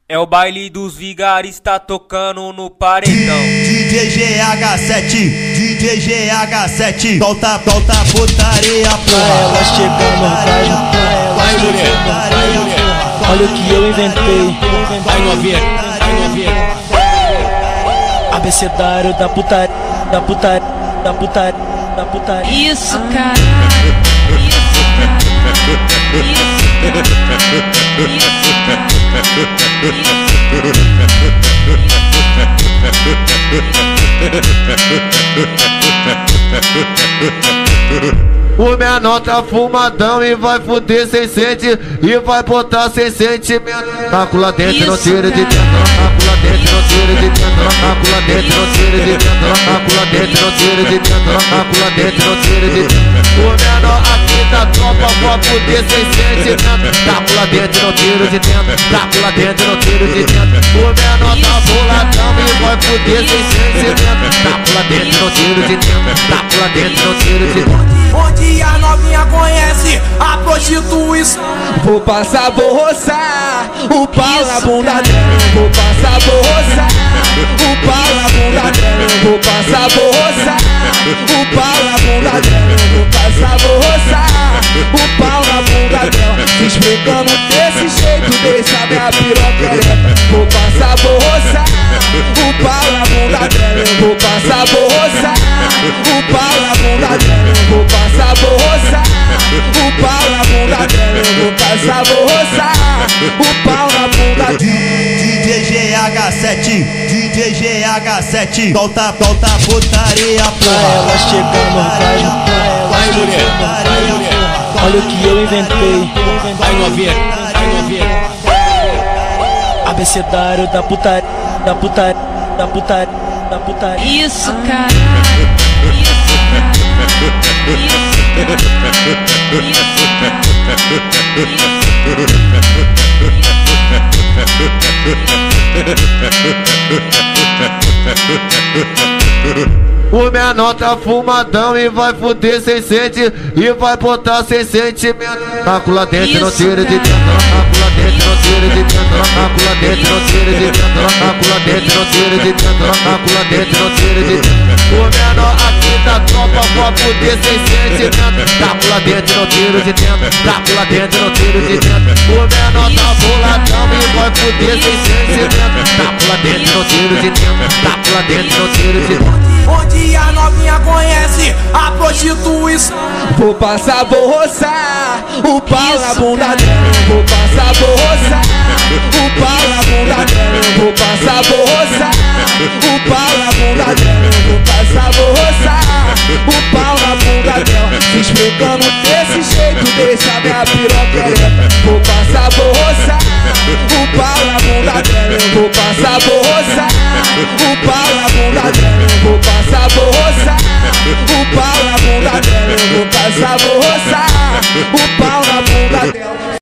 É o baile dos vigaristas tocando no paredão. DJ GH7, DJ GH7, solta putaria, porra. Ela chegando, vai mulher. Olha o que eu inventei. Vai novinha, vai novinha. Abecedário da putaria, da putaria, da putaria, da putaria. Isso, caralho. Isso, caralho. O menor tá fumadão e vai fuder sem sente e vai botar sem sentimento. Macula dentro, não tira de dentro. Macula dentro, não tira de dentro. Macula dentro, não tira de dentro. Macula dentro, não tira de dentro. Macula dentro, não tira de dentro. O menor aqui da tropa vai fuder sem sentimento. Macula dentro, não tira de dentro. Macula dentro, não tira de dentro. O menor tá boladão e vai fuder sem sentimento. Macula dentro, não tira de dentro. Macula dentro, não tira de dentro. Onde a novinha conhece a prostituição. Vou passar, vou roçar o pau na bunda dela. Vou passar, vou roçar o pau na bunda dela. Vou passar, vou roçar o pau na bunda dela. Vou passar, vou roçar o pau na bunda dela. Se explicando desse jeito, deixa minha piroca ereta. Vou passar, vou roçar o pau na bunda dela. Vou passar, vou roçar o pau na bunda dela. Vou passar, vou roçar o pau na bunda dela. Vou passar, vou roçar o pau na bunda dela. DJ GH7, DJ GH7, solta putaria, porra. Ela chegando, Vai mulher, vai mulher. olha o que eu inventei. Vai novinha, vai novinha. Abecedário da putaria, da putaria, da putaria, da putaria. Isso, caralho. Isso, caralho. O menor tá fumadão e vai fuder sem sente e vai botar sem sentimento. Macula dentro, não tira de dentro. Macula dentro, não tira de dentro. Macula dentro, não tira de dentro. Macula dentro, não tira de dentro. Macula dentro, não tira de dentro. O menor aqui da tropa vai fuder sem sentimento. Macula dentro, não tira de dentro. Macula dentro, não tira de dentro. O menor tá boladão e vai fuder sem sentimento. Macula dentro, não tira de dentro. Macula dentro, não tira de dentro. Onde a novinha conhece a prostituição. Vou passar, vou roçar o pau na bunda dela. Vou passar, vou roçar o pau na bunda dela. Vou passar, vou roçar o pau na bunda dela. Vou passar, vou roçar o pau na bunda dela. Se explicando desse jeito, deixa minha piroca